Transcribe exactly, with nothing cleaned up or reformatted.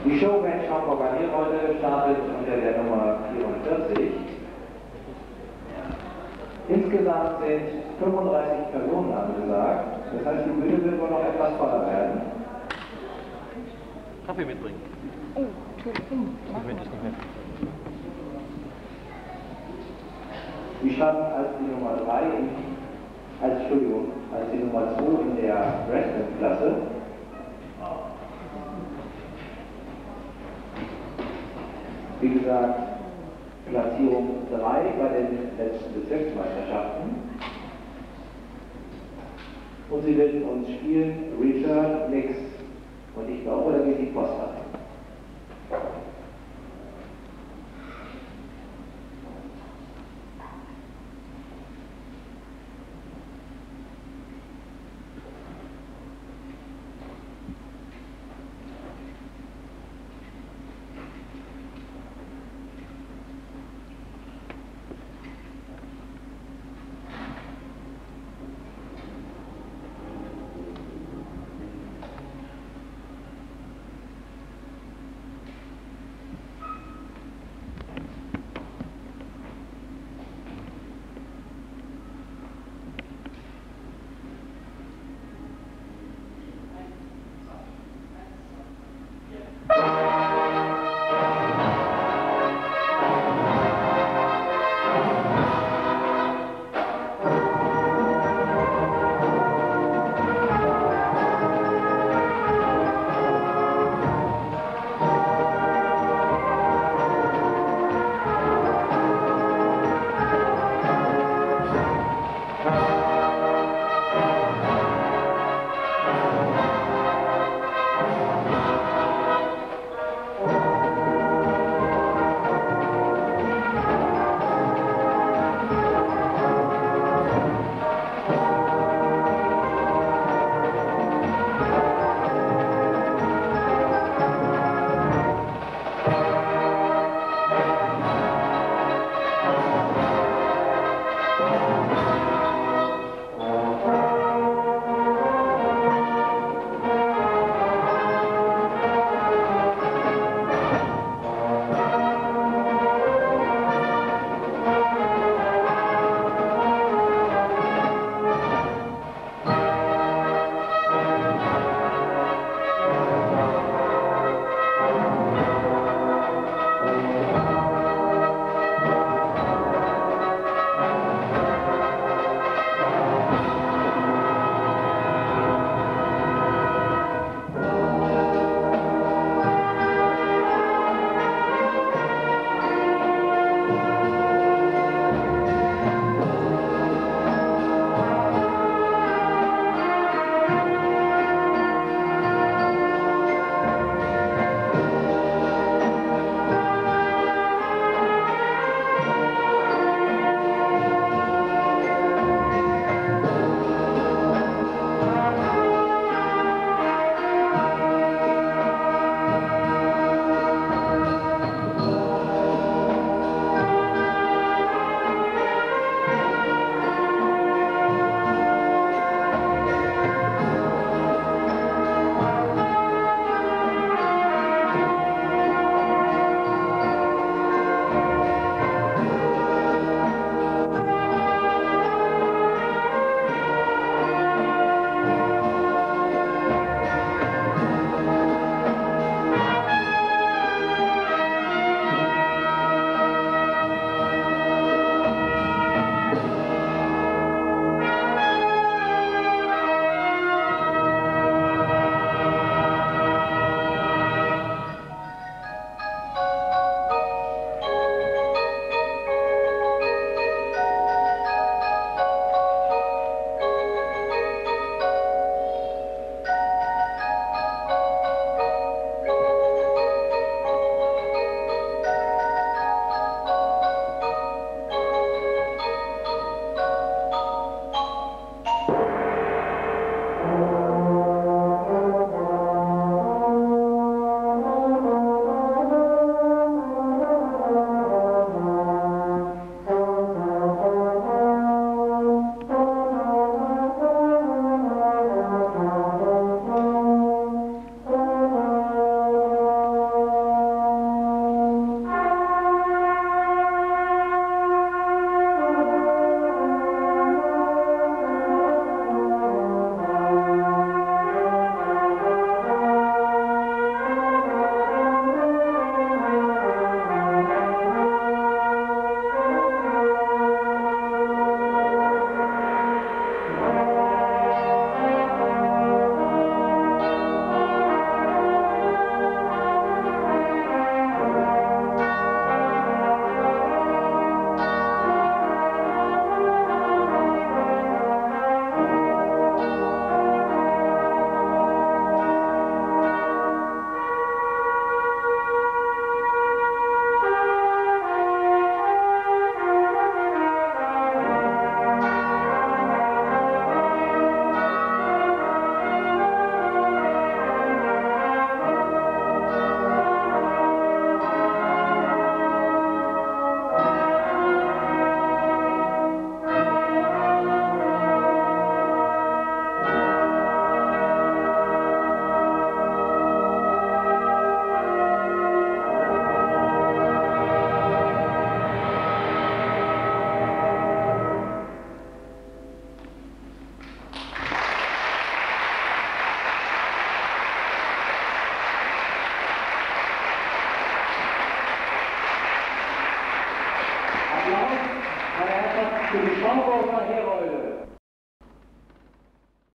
Die Showband Schaumburger Nierrolde startet unter der Nummer vierundvierzig. Insgesamt sind fünfunddreißig Personen angesagt. Das heißt, die Bühne wird wohl noch etwas voller werden. Kaffee mitbringen. Oh, Entschuldigung. Ich will das nicht mehr. Die starten als die Nummer drei, in, als, Entschuldigung, als die Nummer zwei in der Wrestling-Klasse. Wie gesagt, Platzierung drei bei den letzten Bezirksmeisterschaften. Und sie werden uns spielen Return Mix. Und ich glaube, da geht die Post ab. die Schauburger Herolde.